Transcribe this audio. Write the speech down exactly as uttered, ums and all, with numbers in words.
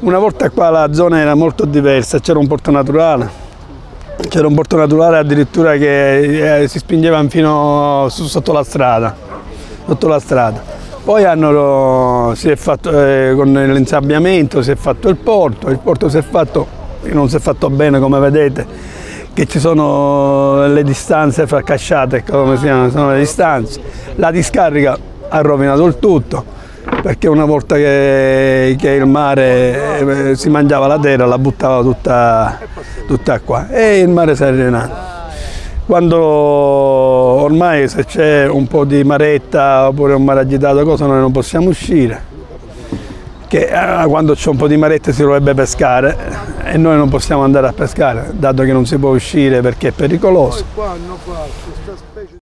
Una volta qua la zona era molto diversa, c'era un porto naturale. C'era un porto naturale addirittura che eh, si spingeva fino su, sotto la strada, sotto la strada. Poi hanno, si è fatto, eh, con l'insabbiamento si è fatto il porto, il porto si è fatto, non si è fatto bene come vedete, che ci sono le distanze fra casciate, come si chiamano, sono le distanze. La discarica ha rovinato il tutto, perché una volta che, che il mare eh, si mangiava la terra la buttava tutta, tutta qua e il mare si è rovinato. Quando ormai se c'è un po' di maretta oppure un mare agitato cosa noi non possiamo uscire, che eh, quando c'è un po' di maretta si dovrebbe pescare e noi non possiamo andare a pescare dato che non si può uscire perché è pericoloso.